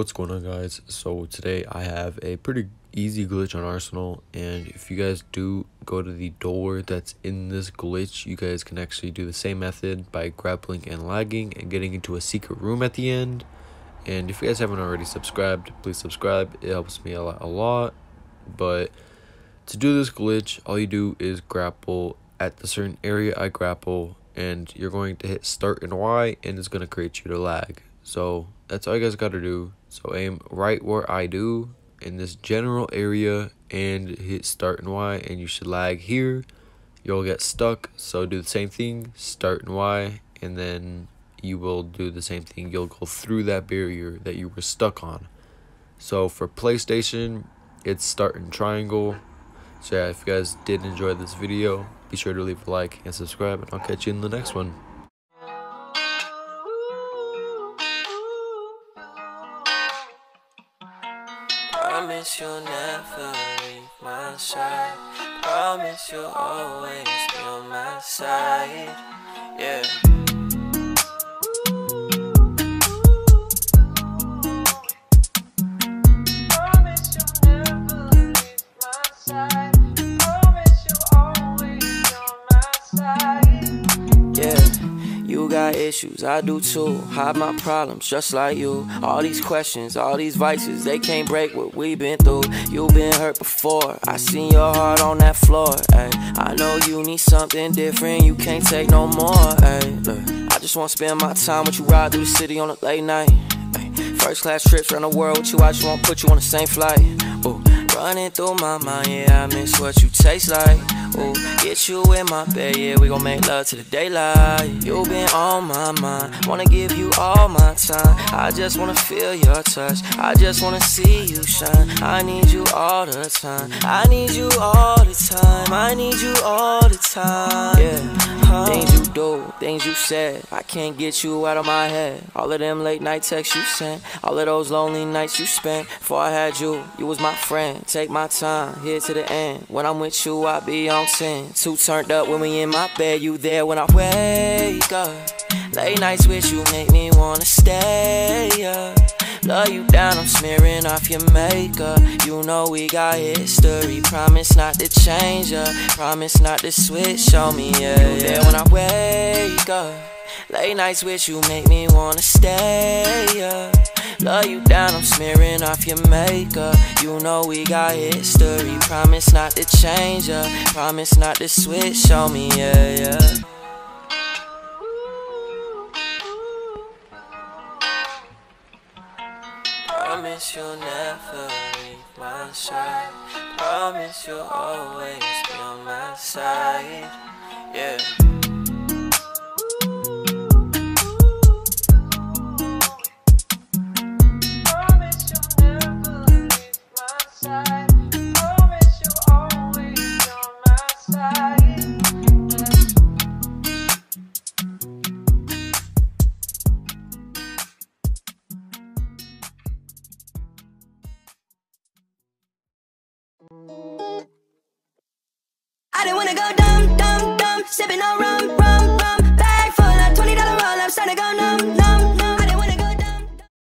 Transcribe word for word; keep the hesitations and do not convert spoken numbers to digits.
What's going on, guys? So today I have a pretty easy glitch on Arsenal, and if you guys do go to the door that's in this glitch, you guys can actually do the same method by grappling and lagging and getting into a secret room at the end. And if you guys haven't already subscribed, please subscribe. It helps me a lot, a lot. But to do this glitch, all you do is grapple at the certain area I grapple, and you're going to hit start and Y, and it's going to create you to lag. So that's all you guys got to do. So aim right where I do in this general area and hit start and Y, and you should lag here. You'll get stuck. So do the same thing, start and Y, and then you will do the same thing. You'll go through that barrier that you were stuck on. So for PlayStation, it's start and triangle. So yeah, if you guys did enjoy this video, be sure to leave a like and subscribe, and I'll catch you in the next one. Promise you'll never leave my side. Promise you'll always be on my side. Yeah. Promise you'll never leave my side. Promise you'll always be on my side. Yeah. You got issues, I do too. Hide my problems just like you. All these questions, all these vices, they can't break what we've been through. You've been hurt before, I seen your heart on that floor. Ay, I know you need something different, you can't take no more. Ay, look, I just wanna spend my time with you, ride through the city on a late night. Ay, first class trips around the world with you, I just wanna put you on the same flight. Ooh, running through my mind, yeah, I miss what you taste like. Ooh, get you in my bed, yeah, we gon' make love to the daylight. You been on my mind, wanna give you all my time. I just wanna feel your touch, I just wanna see you shine. I need you all the time, I need you all the time, I need you all the time. Yeah, huh? Things you do, things you said, I can't get you out of my head. All of them late night texts you sent, all of those lonely nights you spent. Before I had you, you was my friend. Take my time, here to the end. When I'm with you, I be on ten. Too turned up when we in my bed, you there when I wake up. Late nights with you make me wanna stay up. Love you down, I'm smearing off your makeup. You know we got history, promise not to change up. Promise not to switch on me, yeah, you there when I wake up. Late nights with you make me wanna stay up. Love you down, I'm smearing off your makeup. You know we got history, promise not to change up. Promise not to switch on me, yeah, yeah. Promise you'll never leave my side. Promise you'll always be on my side. Yeah. Promise you'll never leave my side. Promise you'll always be on my side. I didn't wanna go dumb, dumb, dumb, sipping on rum.